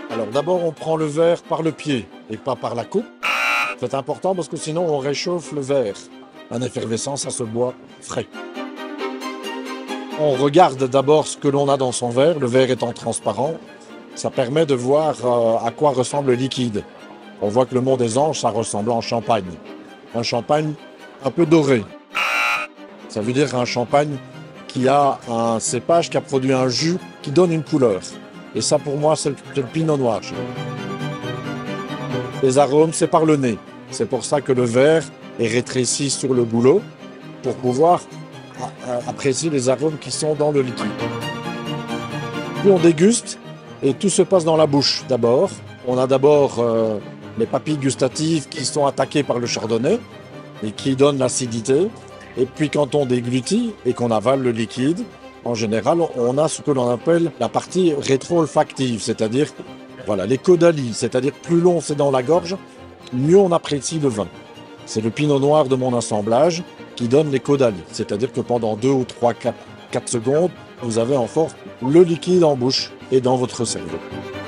Alors d'abord, on prend le verre par le pied et pas par la coupe. C'est important parce que sinon on réchauffe le verre. En effervescence, ça se boit frais. On regarde d'abord ce que l'on a dans son verre, le verre étant transparent. Ça permet de voir à quoi ressemble le liquide. On voit que le Mont des Anges, ça ressemble en champagne. Un champagne un peu doré. Ça veut dire un champagne qui a un cépage qui a produit un jus qui donne une couleur. Et ça, pour moi, c'est le pinot noir. Les arômes, c'est par le nez. C'est pour ça que le verre est rétréci sur le goulot pour pouvoir apprécier les arômes qui sont dans le liquide. Puis on déguste et tout se passe dans la bouche d'abord. On a d'abord les papilles gustatives qui sont attaquées par le chardonnay et qui donnent l'acidité. Et puis quand on déglutit et qu'on avale le liquide, en général, on a ce que l'on appelle la partie rétro-olfactive, c'est-à-dire voilà, les caudalies, c'est-à-dire plus long c'est dans la gorge, mieux on apprécie le vin. C'est le pinot noir de mon assemblage qui donne les caudalies, c'est-à-dire que pendant 2 ou 3, 4 secondes, vous avez encore le liquide en bouche et dans votre cerveau.